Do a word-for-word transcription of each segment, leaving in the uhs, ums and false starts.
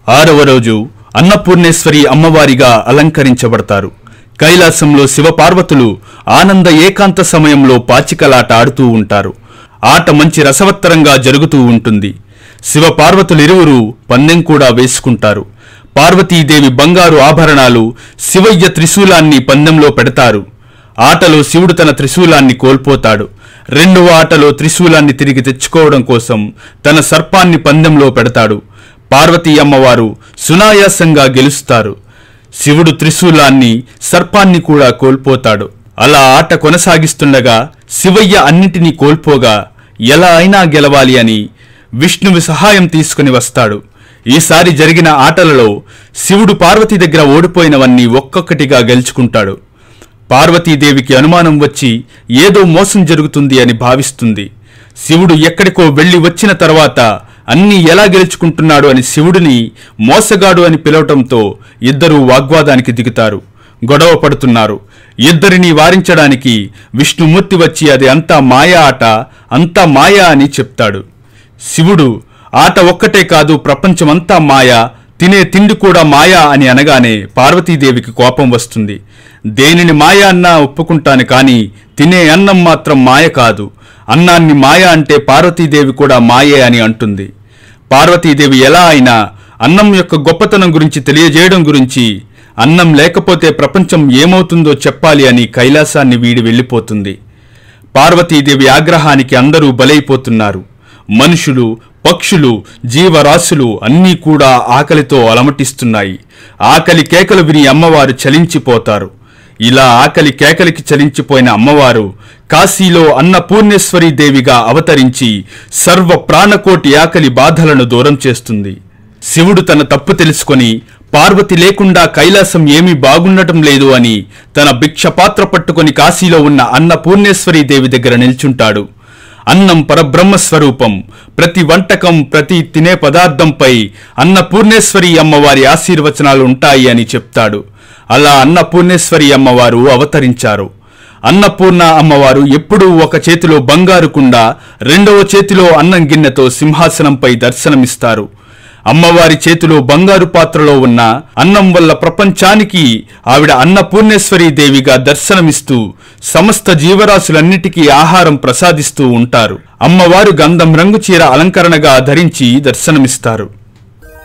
ఆరవ రోజు అన్నపూర్ణేశ్వరి అమ్మవారిగా అలంకరించబడతారు. కైలాసంలో శివపార్వతులు ఆనంద ఏకాంత సమయంలో పాచికలాట ఆడుతూ ఉంటారు. ఆట మంచి రసవత్తరంగా జరుగుతూ ఉంటుంది. శివపార్వతులిరువురు పందెం కూడా వేసుకుంటారు. పార్వతీదేవి బంగారు ఆభరణాలు, శివయ్య త్రిశూలాన్ని పందెంలో పెడతారు. ఆటలో శివుడు తన త్రిశూలాన్ని కోల్పోతాడు. రెండవ ఆటలో త్రిశూలాన్ని తిరిగి తెచ్చుకోవడం కోసం తన సర్పాన్ని పందెంలో పెడతాడు. పార్వతీ అమ్మవారు సునాయాసంగా గెలుస్తారు. శివుడు త్రిశూలాన్ని, సర్పాన్ని కూడా కోల్పోతాడు. అలా ఆట కొనసాగిస్తుండగా శివయ్య అన్నింటినీ కోల్పోగా ఎలా అయినా గెలవాలి అని విష్ణువు సహాయం తీసుకుని వస్తాడు. ఈసారి జరిగిన ఆటలలో శివుడు పార్వతీ దగ్గర ఓడిపోయినవన్నీ ఒక్కొక్కటిగా గెలుచుకుంటాడు. పార్వతీదేవికి అనుమానం వచ్చి ఏదో మోసం జరుగుతుంది అని భావిస్తుంది. శివుడు ఎక్కడికో వెళ్లి వచ్చిన తర్వాత అన్నీ ఎలా గెలుచుకుంటున్నాడు అని శివుడిని మోసగాడు అని పిలవటంతో ఇద్దరూ వాగ్వాదానికి దిగుతారు. గొడవ పడుతున్నారు. ఇద్దరిని వారించడానికి విష్ణుమూర్తి వచ్చి అది అంతా మాయా ఆట, అంతా మాయా అని చెప్తాడు. శివుడు ఆట ఒక్కటే కాదు, ప్రపంచమంతా మాయా, తినే తిండి కూడా మాయా అని అనగానే పార్వతీదేవికి కోపం వస్తుంది. దేనిని మాయా అన్నా ఒప్పుకుంటాను, కానీ తినే అన్నం మాత్రం మాయ కాదు. అన్నాన్ని మాయ అంటే పార్వతీదేవి కూడా మాయే అని అంటుంది. పార్వతీదేవి ఎలా అయినా అన్నం యొక్క గొప్పతనం గురించి తెలియజేయడం గురించి, అన్నం లేకపోతే ప్రపంచం ఏమవుతుందో చెప్పాలి అని కైలాసాన్ని వీడి వెళ్ళిపోతుంది. పార్వతీదేవి ఆగ్రహానికి అందరూ బలైపోతున్నారు. మనుషులు, పక్షులు, జీవరాశులు అన్నీ కూడా ఆకలితో అలమటిస్తున్నాయి. ఆకలి కేకలు విని అమ్మవారు చలించిపోతారు. ఇలా ఆకలి కేకలికి చలించిపోయిన అమ్మవారు కాశీలో అన్నపూర్ణేశ్వరీ దేవిగా అవతరించి సర్వ ప్రాణకోటి ఆకలి బాధలను దూరం చేస్తుంది. శివుడు తన తప్పు తెలుసుకొని పార్వతి లేకుండా కైలాసం ఏమీ బాగుండటం లేదు అని తన భిక్షపాత్ర పట్టుకొని కాశీలో ఉన్న అన్నపూర్ణేశ్వరీ దేవి దగ్గర నిల్చుంటాడు. అన్నం పరబ్రహ్మ స్వరూపం. ప్రతి వంటకం, ప్రతి తినే పదార్థంపై అన్నపూర్ణేశ్వరి అమ్మవారి ఆశీర్వచనాలు ఉంటాయి అని చెప్తాడు. అలా అన్నపూర్ణేశ్వరి అమ్మవారు అవతరించారు. అన్నపూర్ణ అమ్మవారు ఎప్పుడూ ఒక చేతిలో బంగారు కుండ, రెండవ చేతిలో అన్నం గిన్నెతో సింహాసనంపై దర్శనమిస్తారు. అమ్మవారి చేతిలో బంగారు పాత్రలో ఉన్న అన్నం వల్ల ప్రపంచానికి ఆవిడ అన్నపూర్ణేశ్వరీ దేవిగా దర్శనమిస్తూ సమస్త జీవరాశులన్నిటికీ ఆహారం ప్రసాదిస్తూ ఉంటారు. అమ్మవారు గంధం రంగు చీర అలంకరణగా ధరించి దర్శనమిస్తారు.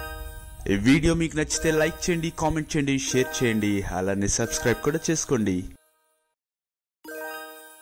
ఈ వీడియో మీకు నచ్చితే లైక్ చేయండి, కామెంట్ చేయండి, షేర్ చేయండి, అలానే సబ్స్క్రైబ్ కూడా చేసుకోండి.